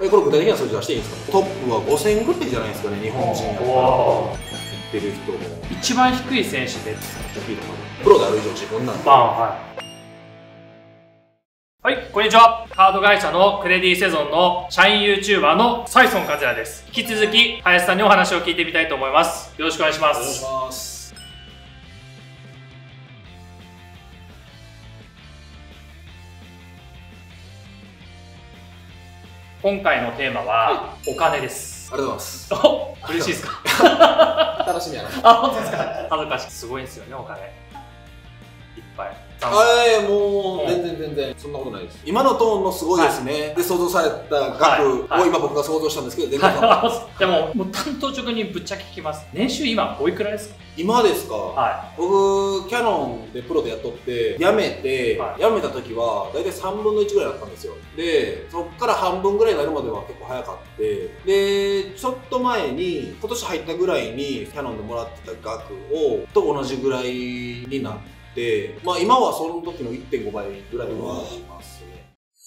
これ具体的な数字出していいんですか？トップは5000ぐらいじゃないですかね、日本人やったら。言ってる人も。 一番低い選手で。 プロである以上自分なんで。 はい、こんにちは。カード会社のクレディセゾンの社員 YouTuber のサイソン和也です。引き続き、林さんにお話を聞いてみたいと思います。よろしくお願いします。 お願いします。 今回のテーマは、お金です。 ありがとうございます。 お、嬉しいですか？ 楽しみやな。 あ、本当ですか？恥ずかしい。すごいですよね、お金。いっぱい。 もう全然そんなことないです。今のトーンのすごいですね。で想像された額を今僕が想像したんですけど、全然でも担当直にぶっちゃけ聞きます。年収今おいくらですか？ 今ですか？僕キヤノンでプロでやっとって辞めた時は大体3分の1ぐらいだったんですよ。でそっから半分ぐらいになるまでは結構早かって、でちょっと前に今年入ったぐらいにキヤノンでもらってた額と同じぐらいになって、まあ今はその時の 1.5 倍ぐらいはしますね。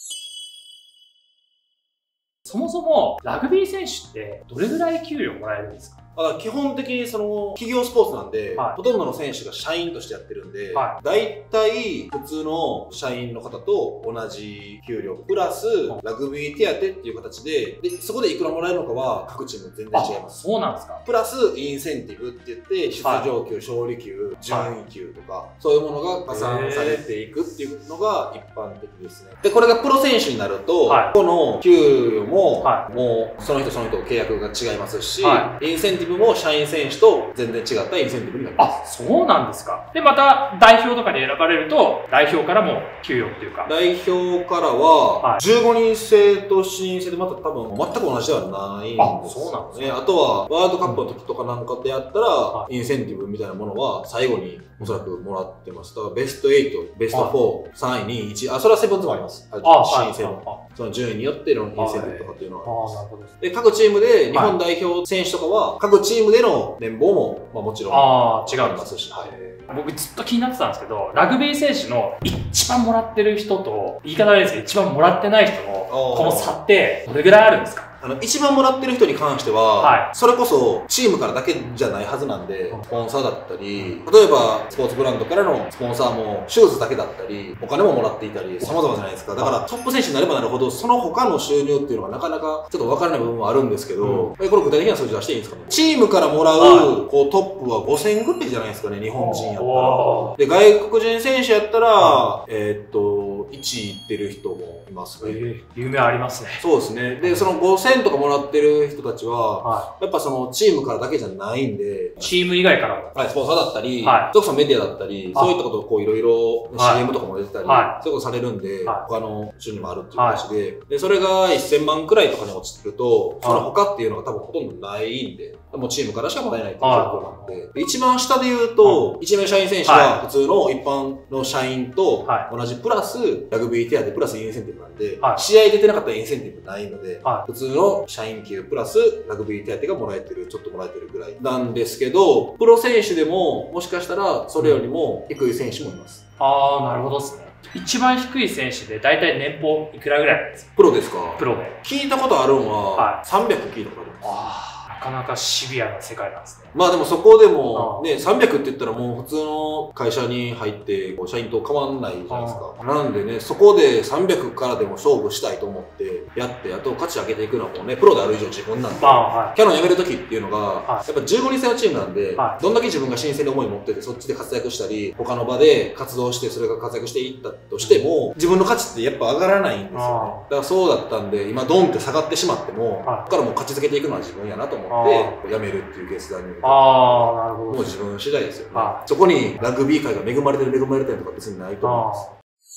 そもそもラグビー選手ってどれぐらい給料もらえるんですか？ 基本的にその企業スポーツなんで、ほとんどの選手が社員としてやってるんで、大体普通の社員の方と同じ給料プラスラグビー手当っていう形で、そこでいくらもらえるのかは各チーム全然違います。 そうなんですか？ プラスインセンティブって言って出場給、勝利給、順位給とかそういうものが加算されていくっていうのが一般的ですね。でこれがプロ選手になると、この給与ももうその人契約が違いますし、インセンティブも社員選手と全然違ったインセンティブになります。 あ、そうなんですか。で、また代表とかで選ばれると、代表からも給与っていうか。 代表からは、15人制と7人制でまた多分全く同じではないんですそうなんですね。 あとは、ワールドカップの時とかなんかでやったら、インセンティブみたいなものは最後におそらくもらってます。だからベスト8、ベスト4、3位、2位、1位、それはセブンズもあります。7人制の。その順位によってのインセンティブとかっていうのはあります。で、各チームで日本代表選手とかは、各チームでの年俸も、もちろん違いますし。 僕ずっと気になってたんですけど、ラグビー選手の一番もらってる人と、言い方悪いですけど、一番もらってない人のこの差ってどれぐらいあるんですか？ 一番もらってる人に関しては、それこそチームからだけじゃないはずなんで、スポンサーだったり、例えばスポーツブランドからのスポンサーもシューズだけだったり、お金ももらっていたり、様々じゃないですか。だからトップ選手になればなるほど、その他の収入っていうのがなかなかちょっと分からない部分もあるんですけど、これ具体的な数字出していいんですかね？チームからもらうトップは5000ぐらいじゃないですかね、日本人やったら。で、外国人選手やったら、1位いってる人もいますね。 夢ありますね。 そうですね。で、その5000とかもらってる人たちは、やっぱそのチームからだけじゃないんで、 チーム以外からも。 スポンサーだったり、それこそメディアだったり、そういったことをいろいろ CM とかも出てたり、そういうことされるんで、他の収入もあるっていう話で、それが1000万くらいとかに落ちてると、その他っていうのが多分ほとんどないんで、もうチームからしかもらえないっていう状況なんで、一番下で言うと、一名社員選手は普通の一般の社員と同じプラスラグビー手当プラスインセンティブなんで、試合出てなかったらインセンティブないので、普通の社員給プラスラグビー手当がもらえてる、ちょっともらえてるぐらいなんですけど、プロ選手でももしかしたらそれよりも低い選手もいます。 なるほどですね。一番低い選手で大体年俸いくらぐらいなんですか？ プロですか？ プロで。 聞いたことあるのは、300聞いたことあります。 なかなかシビアな世界なんですね。 まあでもそこでもね、300って言ったらもう普通の会社に入って社員と変わんないじゃないですか。なんでね、そこで300からでも勝負したいと思ってやって、あと価値上げていくのはもうね、プロである以上自分なんで、キャノン辞める時っていうのが、やっぱ15人制のチームなんで、どんだけ自分が新鮮な思い持ってて、そっちで活躍したり、他の場で活動して、それが活躍していったとしても、自分の価値ってやっぱ上がらないんですよね。だからそうだったんで、今ドンって下がってしまっても、ここからもう勝ち続けていくのは自分やなと思って、辞めるっていう決断に。 なるほど。 もう自分次第ですよね。そこにラグビー界が恵まれてる恵まれてるとか別にないと思います。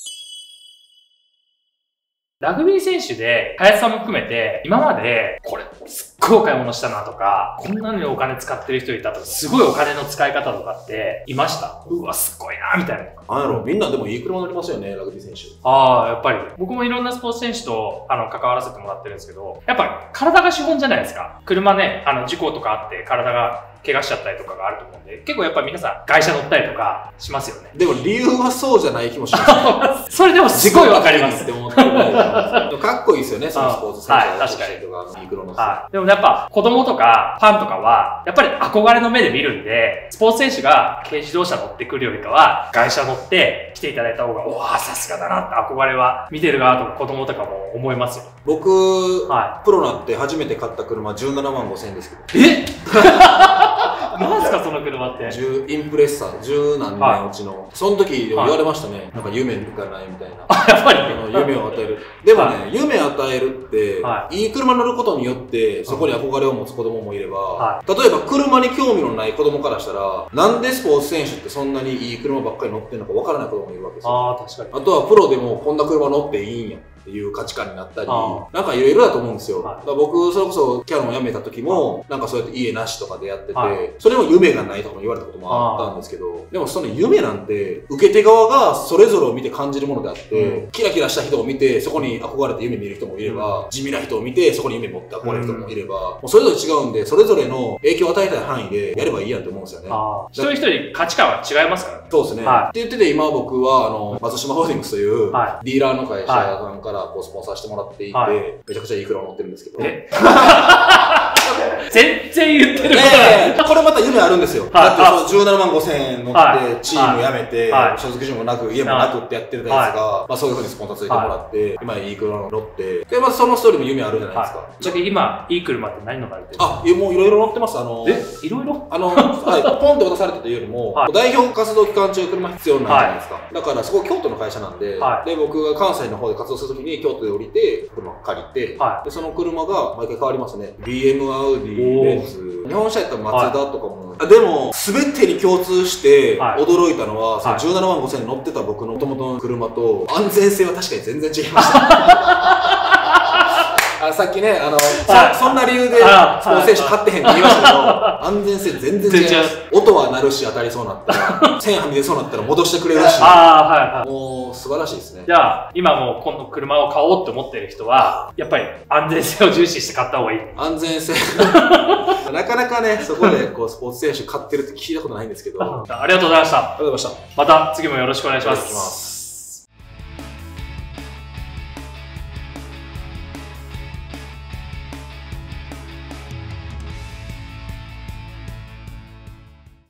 ラグビー選手で、林さんも含めて、今まで、これ、すっごいお買い物したなとか、こんなのにお金使ってる人いたとか、すごいお金の使い方とかっていました？うわ、すごいなみたいな。 みんなでもいい車乗りますよね、ラグビー選手。 やっぱり。僕もいろんなスポーツ選手と、関わらせてもらってるんですけど、やっぱ体が資本じゃないですか。車ね、事故とかあって体が怪我しちゃったりとかがあると思うんで、結構やっぱ皆さん外車乗ったりとかしますよね。 でも理由はそうじゃない気もします。 それでもすごいわかります。 って思ってかっこいいですよね、そのスポーツ選手が。確かに。 ユニクロの。 でもやっぱ子供とかファンとかは、やっぱり憧れの目で見るんで、スポーツ選手が軽自動車乗ってくるよりかは、外車乗って来ていただいた方が、おわ、さすがだなって憧れは見てる側とか子供とかも思いますよ。 僕、プロになって初めて買った車17万5千円ですけど。 えなんすかその車って。 インプレッサー、十何年うちの。その時言われましたね。なんか夢がないみたいな。 やっぱり夢を与える。でもね、夢を与えるって、いい車乗ることによって、そこに憧れを持つ子供もいれば、例えば車に興味のない子供からしたら、なんでスポーツ選手ってそんなにいい車ばっかり乗ってるのかわからない子供もいるわけですよ。 確かに。 あとはプロでもこんな車乗っていいんや。っていう価値観になったり、なんかいろいろだと思うんですよ。だから僕、それこそキャノンを辞めた時も、なんかそうやって家なしとかでやってて、それも夢がないとかも言われたこともあったんですけど、でもその夢なんて、受け手側がそれぞれを見て感じるものであって、キラキラした人を見て、そこに憧れて夢見る人もいれば、地味な人を見て、そこに夢持って憧れる人もいれば、もうそれぞれ違うんで、それぞれの影響を与えたい範囲でやればいいやんって思うんですよね。 一人一人価値観は違いますからね。 そうですね。って言ってて、今僕は、松島ホールディングスという、ディーラーの会社さんからスポンサーしてもらっていて、めちゃくちゃいい車乗ってるんですけど。 全然言ってるこれまた夢あるんですよ。だって17万5千円乗って、チーム辞めて、所属順もなく、家もなくってやってるやつが、そういう風にスポンサーついてもらって、今いい車乗って、で、まずそのストーリーも夢あるじゃないですか。 じゃあ今、いい車って何乗られてるもういろいろ乗ってます。 いろいろポンって渡されたというよりも、代表活動期間中車必要ないじゃないですか。だからそこ京都の会社なんで、で、僕が関西の方で活動するときに京都で降りて、車借りて、で、その車が毎回変わりますね。BM、アウディ、ベンツ。日本車やったらマツダとかも。でも、すべてに共通して驚いたのは、その17万5千円乗ってた僕の元々の車と、安全性は確かに全然違いました。さっきね、そんな理由でスポーツ選手買ってへんって言いましたけど、安全性全然違います。音は鳴るし当たりそうなったら、線はみ出そうなったら戻してくれるし、もう素晴らしいですね。 じゃあ、今もう今度車を買おうって思ってる人は、やっぱり安全性を重視して買った方がいい。 安全性。なかなかね、そこでスポーツ選手買ってるって聞いたことないんですけど。 ありがとうございました。 ありがとうございました。 また次もよろしくお願いします。